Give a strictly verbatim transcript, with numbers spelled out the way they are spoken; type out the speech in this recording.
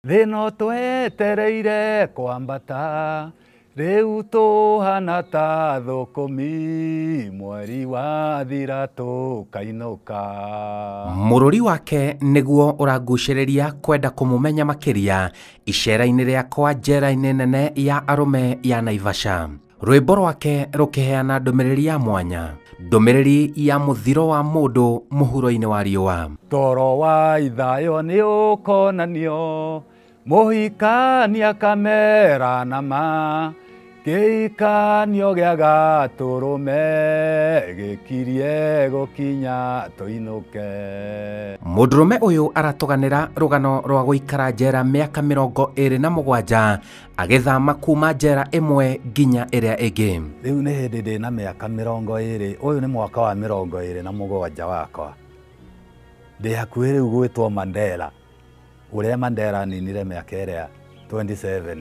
thĩno twetereire kwambata rĩu tũhana ta thũkũmi mweri wathira tũkainũka. Mũrũri wake nĩguo ũrangucĩrĩria kwenda kũmũmenya makĩria icera-inĩ rĩakwa njera-inĩ nene ya arũme ya Naivasha. Rwĩmbo rwake rũkĩheana ndũmĩrĩri ya mwanya, ndũmĩrĩri ya mũthiro wa mũndũ mũhuro-inĩ wa riũa. Toro wa ithayo nĩ ũkonanio, mũhikania kamera nama, gĩikanio gĩa gatũrũme gĩkirie gũkinya tũinũke. Mũndũrũme ũyũ aratũganĩra rũgano rwa gũikara njera mĩaka mĩrongo ĩrĩ na mũgwanja agĩthama kuma njera ĩmwe nginya ĩrĩa ĩngĩ. Rĩu nĩ hĩndĩ ndĩ na mĩaka mĩrongo ĩrĩ, ũyũ nĩ mwaka wa mĩrongo ĩrĩ na mũgwanja wakwa. Ndĩ hakuhĩ rĩu gwĩtwo Mandela, ũrĩa Mandela aninire mĩaka ĩrĩa twenty seven.